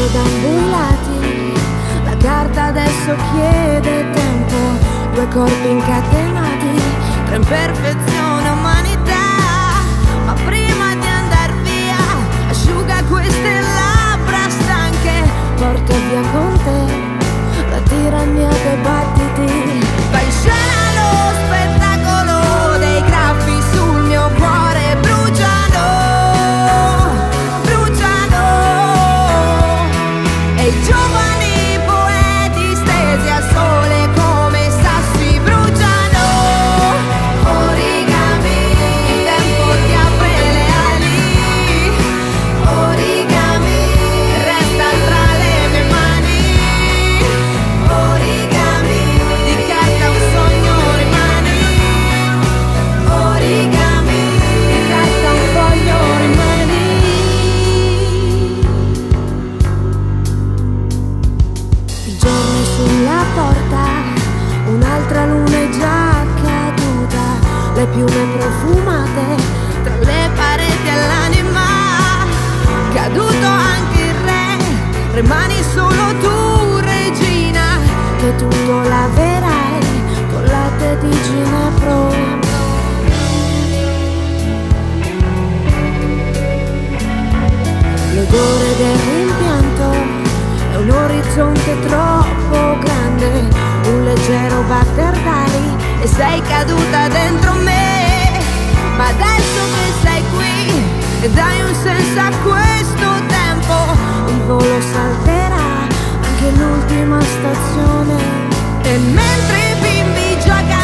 da ambo i lati, la carta adesso chiede tempo, due corpi incatenati, tra imperfezione e umanità. Ma prima di andar via, asciuga queste labbra stanche, porto via con te la tirannia dei battiti. Va in scena lo spettacolo dei graffi sul mio cuore, bruciano, bruciano, e i giovani poeti stesi al sole come sassi bruciano. Origami, il tempo ti apre le ali, origami, resta tra le mie mani, origami, di carta un sogno rimani, origami, di carta un foglio rimani. Il giorno è sulla porta, un'altra luna è già caduta, le piume profumate tra le pareti e l'anima. Caduto anche il re, rimani solo tu regina, che tutto laverai con latte di ginepro. L'odore del rimpianto è un orizzonte troppo grande, un leggero batter d'ali e sei caduta dentro me. Ma adesso che sei qui e dai un senso a questo tempo, il volo salterà anche l'ultima stazione. E mentre i bimbi giocano